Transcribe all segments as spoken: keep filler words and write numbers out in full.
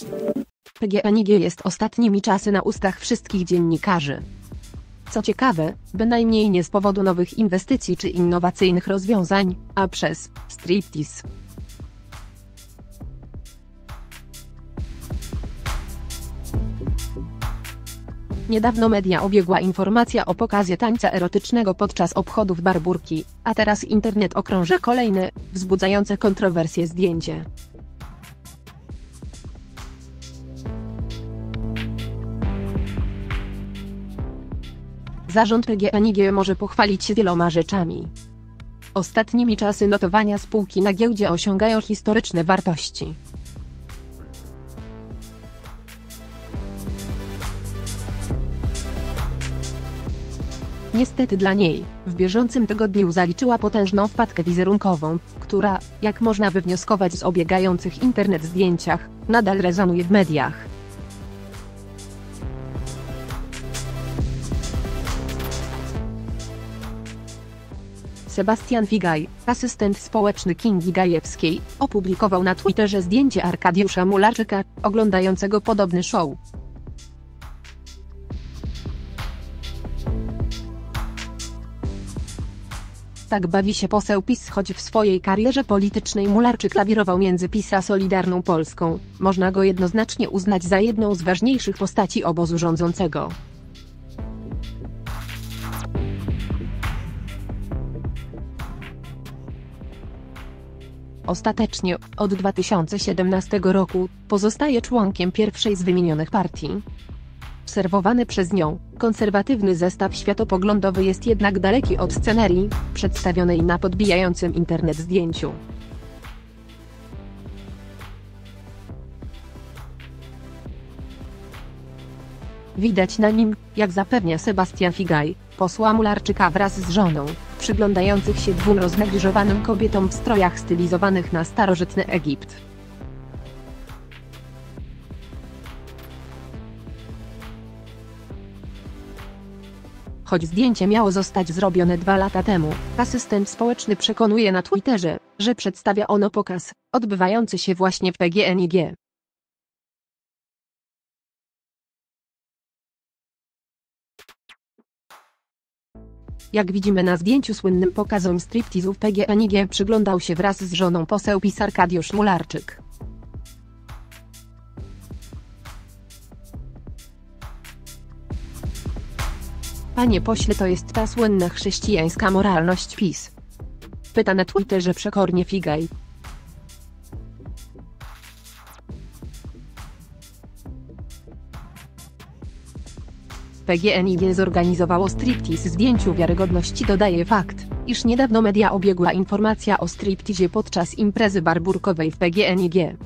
P G N I G jest ostatnimi czasy na ustach wszystkich dziennikarzy. Co ciekawe, bynajmniej nie z powodu nowych inwestycji czy innowacyjnych rozwiązań, a przez striptease. Niedawno media obiegła informacja o pokazie tańca erotycznego podczas obchodów Barburki, a teraz internet okrąża kolejne, wzbudzające kontrowersje zdjęcie. Zarząd P G N I G może pochwalić się wieloma rzeczami. Ostatnimi czasy notowania spółki na giełdzie osiągają historyczne wartości. Niestety dla niej, w bieżącym tygodniu zaliczyła potężną wpadkę wizerunkową, która, jak można wywnioskować z obiegających internet zdjęciach, nadal rezonuje w mediach. Sebastian Figaj, asystent społeczny Kingi Gajewskiej, opublikował na Twitterze zdjęcie Arkadiusza Mularczyka, oglądającego podobny show. Tak bawi się poseł PiS, choć w swojej karierze politycznej Mularczyk lawirował między PiS a Solidarną Polską, można go jednoznacznie uznać za jedną z ważniejszych postaci obozu rządzącego. Ostatecznie, od dwa tysiące siedemnastego roku, pozostaje członkiem pierwszej z wymienionych partii. Obserwowany przez nią, konserwatywny zestaw światopoglądowy jest jednak daleki od scenerii, przedstawionej na podbijającym internet zdjęciu. Widać na nim, jak zapewnia Sebastian Figaj, posła Mularczyka wraz z żoną, przyglądających się dwóm roznegliżowanym kobietom w strojach stylizowanych na starożytny Egipt. Choć zdjęcie miało zostać zrobione dwa lata temu, asystent społeczny przekonuje na Twitterze, że przedstawia ono pokaz, odbywający się właśnie w P G N I G. Jak widzimy na zdjęciu, słynnym pokazom stripteasu w P G N I G przyglądał się wraz z żoną poseł PiS Arkadiusz Mularczyk. Panie pośle, to jest ta słynna chrześcijańska moralność PiS? Pyta na Twitterze przekornie Figaj. P G N I G zorganizowało striptease. Zdjęciu wiarygodności dodaje fakt, iż niedawno media obiegła informacja o stripteasie podczas imprezy barburkowej w P G N I G.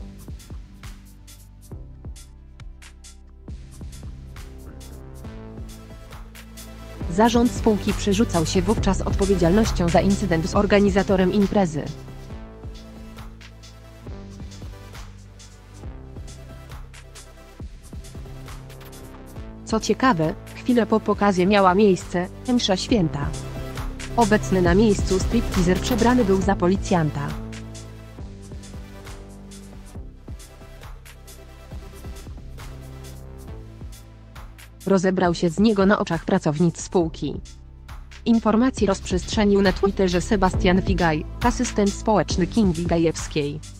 Zarząd spółki przerzucał się wówczas odpowiedzialnością za incydent z organizatorem imprezy. Co ciekawe, chwilę po pokazie miała miejsce msza święta. Obecny na miejscu stripteaser przebrany był za policjanta. Rozebrał się z niego na oczach pracownic spółki. Informację rozprzestrzenił na Twitterze Sebastian Figaj, asystent społeczny Kingi Gajewskiej.